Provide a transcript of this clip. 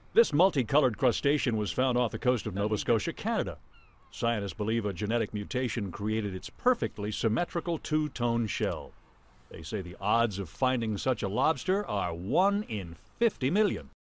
This multicolored crustacean was found off the coast of Nova Scotia, Canada. Scientists believe a genetic mutation created its perfectly symmetrical two-tone shell. They say the odds of finding such a lobster are 1 in 50 million.